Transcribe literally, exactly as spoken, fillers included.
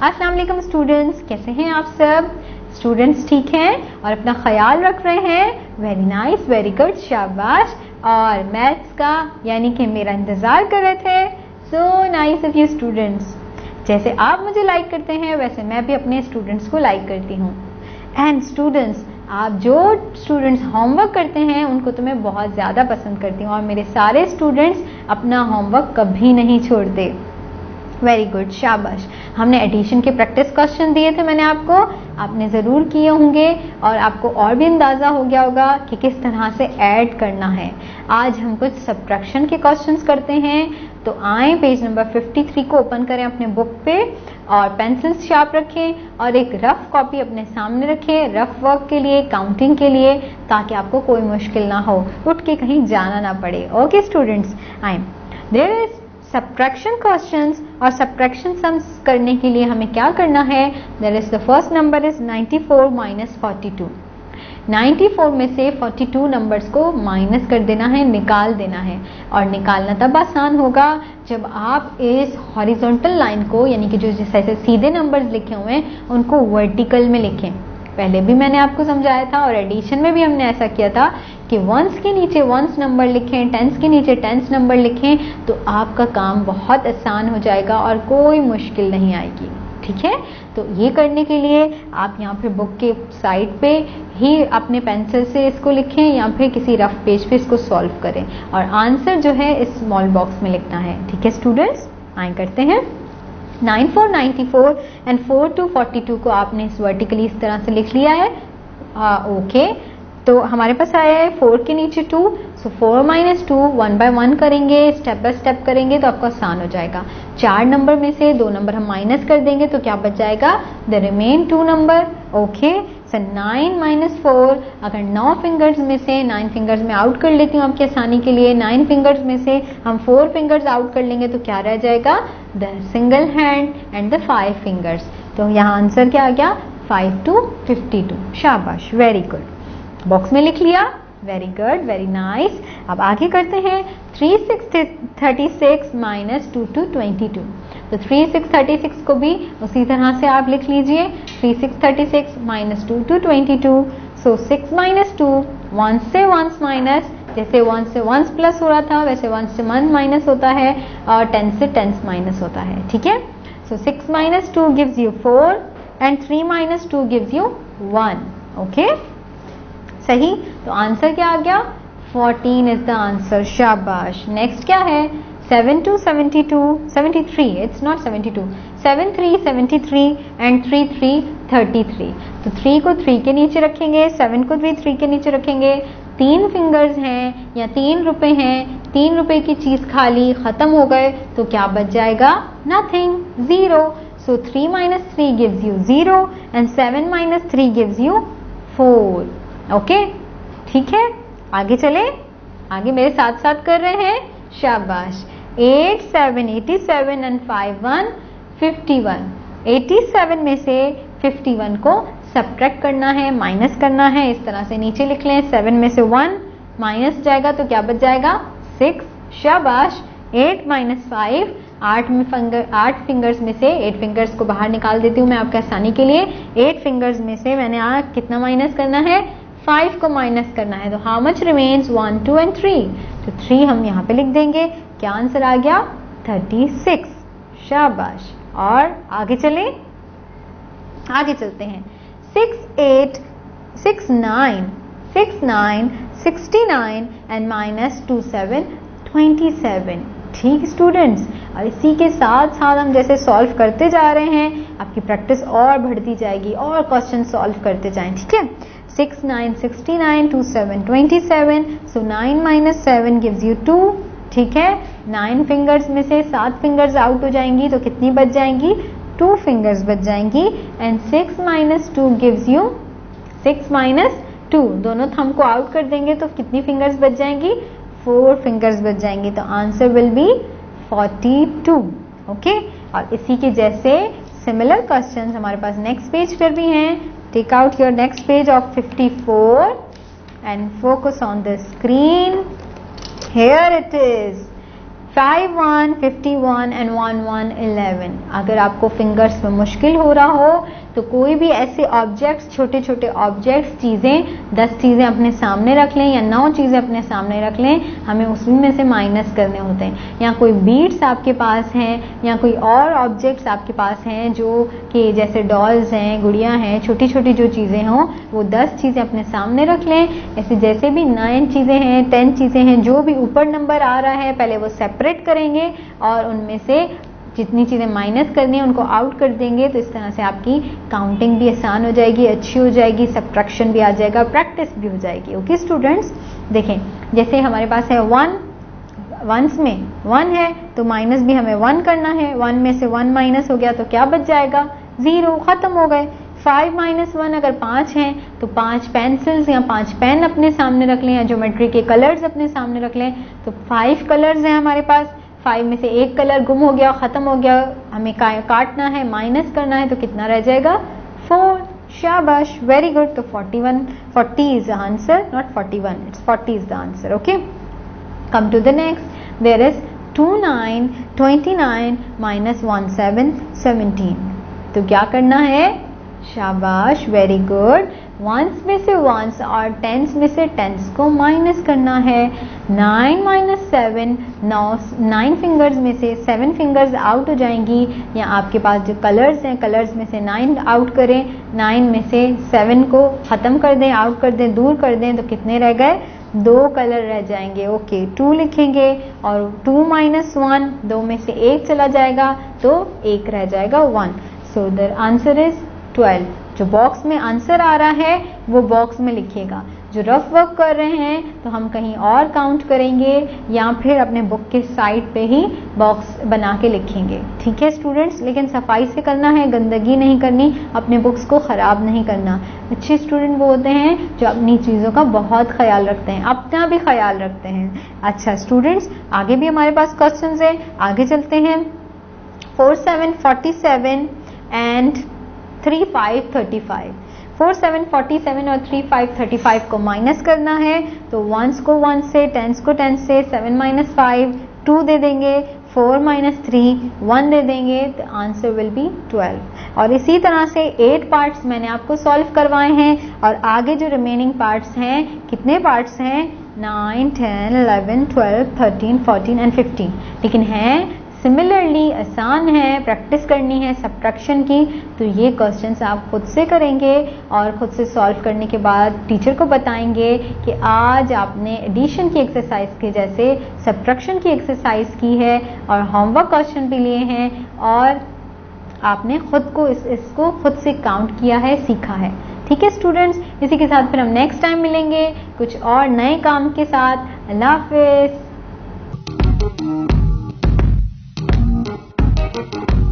अस्सलाम वालेकुम स्टूडेंट्स, कैसे हैं आप सब? स्टूडेंट्स ठीक हैं और अपना ख्याल रख रहे हैं? वेरी नाइस, वेरी गुड, शाबाश। और मैथ्स का यानी कि मेरा इंतज़ार कर रहे थे। So nice of you students. जैसे आप मुझे लाइक करते हैं वैसे मैं भी अपने स्टूडेंट्स को लाइक करती हूँ। एंड स्टूडेंट्स, आप जो स्टूडेंट्स होमवर्क करते हैं उनको तो मैं बहुत ज़्यादा पसंद करती हूँ और मेरे सारे स्टूडेंट्स अपना होमवर्क कभी नहीं छोड़ते। वेरी गुड, शाबाश। हमने एडिशन के प्रैक्टिस क्वेश्चन दिए थे मैंने आपको, आपने ज़रूर किए होंगे और आपको और भी अंदाज़ा हो गया होगा कि किस तरह से ऐड करना है। आज हम कुछ सब्ट्रैक्शन के क्वेश्चंस करते हैं। तो आए पेज नंबर तिरेपन को ओपन करें अपने बुक पे और पेंसिल्स शार्प रखें और एक रफ कॉपी अपने सामने रखें रफ वर्क के लिए, काउंटिंग के लिए, ताकि आपको कोई मुश्किल ना हो, उठ के कहीं जाना ना पड़े। ओके स्टूडेंट्स, आए देयर इज सब्ट्रैक्शन क्वेश्चंस और सब्ट्रैक्शन सम्स करने के लिए हमें क्या करना है? There is the first number is ninety four minus forty two. Ninety four में से फोर्टी टू नंबर्स को माइनस कर देना है, निकाल देना है। और निकालना तब आसान होगा जब आप इस हॉरिजॉन्टल लाइन को, यानी कि जो जैसे सीधे नंबर्स लिखे हुए हैं उनको वर्टिकल में लिखें। पहले भी मैंने आपको समझाया था और एडिशन में भी हमने ऐसा किया था कि वंस के नीचे वंस नंबर लिखें, टेंस के नीचे टेंस नंबर लिखें, तो आपका काम बहुत आसान हो जाएगा और कोई मुश्किल नहीं आएगी। ठीक है, तो ये करने के लिए आप यहाँ पे बुक के साइड पे ही अपने पेंसिल से इसको लिखें या फिर किसी रफ पेज पे इसको सॉल्व करें और आंसर जो है इस स्मॉल बॉक्स में लिखना है। ठीक है स्टूडेंट्स, आए करते हैं। Nine four ninety four and four two forty two को आपने इस वर्टिकली इस तरह से लिख लिया है। आ, ओके, तो हमारे पास आया है फोर के नीचे two, so four minus two one by one करेंगे, स्टेप बाय स्टेप करेंगे तो आपको आसान हो जाएगा। चार नंबर में से दो नंबर हम माइनस कर देंगे तो क्या बच जाएगा? The remain two number. Okay, so nine minus four, अगर नौ फिंगर्स में से नाइन फिंगर्स में आउट कर लेती हूँ आपकी आसानी के लिए, नाइन फिंगर्स में से हम फोर फिंगर्स आउट कर लेंगे तो क्या रह जाएगा? The single hand and the five fingers. तो यहाँ आंसर क्या आ गया? Five two fifty two. शाबाश, वेरी गुड। बॉक्स में लिख लिया, वेरी गुड, वेरी नाइस। अब आगे करते हैं। Three six thirty six minus two two twenty two. तो थ्री सिक्स थर्टी सिक्स को भी उसी तरह से आप लिख लीजिए, three six thirty six minus two two twenty two. So six minus two, one से वंस माइनस, जैसे वन से वंस प्लस हो रहा था वैसे वन से वन माइनस होता है और टेन से टेंस माइनस होता है। ठीक है, so six minus two gives you four and three minus two gives you one. Okay, सही। तो आंसर क्या आ गया? Fourteen is the answer. शाबाश। नेक्स्ट क्या है? Seven two seventy two, seventy three, it's not seventy two, seven three seventy three and three three thirty three. तो three को थ्री के नीचे रखेंगे, सेवन को भी थ्री के नीचे रखेंगे। तीन फिंगर्स हैं या तीन रुपए हैं, तीन रुपए की चीज खाली खत्म हो गए तो क्या बच जाएगा? Nothing, zero. So three minus three gives you zero and seven minus three gives you four. Okay, ठीक है, आगे चले। आगे मेरे साथ साथ कर रहे हैं, शाबाश। Eight seven eighty seven and five one fifty one. Eighty seven में से फिफ्टी वन को सब्ट्रैक्ट करना है, माइनस करना है। इस तरह से नीचे लिख लें, सेवन में से वन माइनस जाएगा तो क्या बच जाएगा? सिक्स। शाबाश। एट माइनस फाइव, आठ में फिंगर आठ फिंगर्स में से एट फिंगर्स को बाहर निकाल देती हूँ मैं आपके आसानी के लिए। एट फिंगर्स में से मैंने आज कितना माइनस करना है? फाइव को माइनस करना है। तो how much remains? One, two and three. तो थ्री हम यहाँ पे लिख देंगे। क्या आंसर आ गया? Thirty six. शाबाश। और आगे चलें, आगे चलते हैं। Six eight six nine six nine sixty nine and minus two seven twenty seven. ठीक स्टूडेंट्स, और इसी के साथ साथ हम जैसे सॉल्व करते जा रहे हैं आपकी प्रैक्टिस और बढ़ती जाएगी और क्वेश्चन सॉल्व करते जाएं। ठीक है, six nine sixty nine, two seven twenty seven, so nine minus seven gives you two. ठीक है, नाइन फिंगर्स में से सात फिंगर्स आउट हो जाएंगी तो कितनी बच जाएंगी? टू फिंगर्स बच जाएंगी। And six minus two gives you six minus two, दोनों थंब को आउट कर देंगे तो कितनी फिंगर्स बच जाएंगी? फोर फिंगर्स बच जाएंगी। तो answer will be forty two. Okay, और इसी के जैसे सिमिलर क्वेश्चंस हमारे पास नेक्स्ट पेज पर भी हैं। Take out your next page of fifty-four and focus on the screen. Here it is. Five one, fifty one and one one eleven. अगर आपको फिंगर्स में मुश्किल हो रहा हो तो कोई भी ऐसे ऑब्जेक्ट्स, छोटे छोटे ऑब्जेक्ट्स, चीज़ें, दस चीज़ें अपने सामने रख लें या नौ चीज़ें अपने सामने रख लें, हमें उसमें में से माइनस करने होते हैं। या कोई बीड्स आपके पास हैं या कोई और ऑब्जेक्ट्स आपके पास हैं जो कि जैसे डॉल्स हैं, गुड़ियाँ हैं, छोटी छोटी जो चीज़ें हों, वो दस चीज़ें अपने सामने रख लें। ऐसे जैसे भी नाइन चीज़ें हैं, टेन चीज़ें हैं, जो भी ऊपर नंबर आ रहा है पहले वो सेपरेट करेंगे और उनमें से जितनी चीज़ें माइनस करनी है उनको आउट कर देंगे। तो इस तरह से आपकी काउंटिंग भी आसान हो जाएगी, अच्छी हो जाएगी, सब्ट्रैक्शन भी आ जाएगा, प्रैक्टिस भी हो जाएगी। ओके स्टूडेंट्स, देखें जैसे हमारे पास है वन, वंस में वन है तो माइनस भी हमें वन करना है। वन में से वन माइनस हो गया तो क्या बच जाएगा? जीरो, खत्म हो गए। फाइव माइनस वन, अगर पाँच हैं तो पाँच पेंसिल्स या पाँच पेन अपने सामने रख लें या ज्योमेट्री के कलर्स अपने सामने रख लें। तो फाइव कलर्स हैं हमारे पास, फाइव में से एक कलर गुम हो गया, खत्म हो गया, हमें का, काटना है, माइनस करना है, तो कितना रह जाएगा? फोर। शाबाश, वेरी गुड। तो forty one, forty is the answer, not forty one, it's forty is the answer. Okay, come to the next. There is two nine, twenty nine minus one seven, seventeen. तो क्या करना है? शाबाश, very good. Once में से once और tense में से टेंस को माइनस करना है। नाइन माइनस सेवन, नौ, नाइन फिंगर्स में से सेवन फिंगर्स आउट हो जाएंगी। या आपके पास जो कलर्स हैं, कलर्स में से नाइन आउट करें, नाइन में से सेवन को ख़त्म कर दें, आउट कर दें, दूर कर दें, तो कितने रह गए? दो कलर रह जाएंगे। ओके, टू लिखेंगे और टू माइनस वन, दो में से एक चला जाएगा तो एक रह जाएगा, one. So the answer is twelve. जो बॉक्स में आंसर आ रहा है वो बॉक्स में लिखिएगा। जो रफ वर्क कर रहे हैं तो हम कहीं और काउंट करेंगे या फिर अपने बुक के साइड पे ही बॉक्स बना के लिखेंगे। ठीक है स्टूडेंट्स, लेकिन सफाई से करना है, गंदगी नहीं करनी, अपने बुक्स को ख़राब नहीं करना। अच्छे स्टूडेंट वो होते हैं जो अपनी चीज़ों का बहुत ख्याल रखते हैं, अपना भी ख्याल रखते हैं। अच्छा स्टूडेंट्स, आगे भी हमारे पास क्वेश्चन है, आगे चलते हैं। Four seven forty seven and three five thirty five. Four seven forty seven और थ्री फाइव थर्टी फाइव को माइनस करना है। तो वंस को वन से, टेंस को टेन से, सेवन माइनस फाइव, टू दे देंगे, फोर माइनस थ्री, वन दे देंगे, तो आंसर विल बी ट्वेल्व। और इसी तरह से एट पार्ट्स मैंने आपको सॉल्व करवाए हैं और आगे जो रिमेनिंग पार्ट्स हैं, कितने पार्ट्स हैं? Nine, ten, eleven, twelve, thirteen, fourteen and fifteen. लेकिन हैं सिमिलरली आसान है, प्रैक्टिस करनी है सब्ट्रैक्शन की। तो ये क्वेश्चंस आप खुद से करेंगे और खुद से सॉल्व करने के बाद टीचर को बताएंगे कि आज आपने एडिशन की एक्सरसाइज के जैसे सब्ट्रैक्शन की एक्सरसाइज की है और होमवर्क क्वेश्चन भी लिए हैं और आपने खुद को इस, इसको खुद से काउंट किया है, सीखा है। ठीक है स्टूडेंट्स, इसी के साथ फिर हम नेक्स्ट टाइम मिलेंगे कुछ और नए काम के साथ। अल्लाह हाफिज़।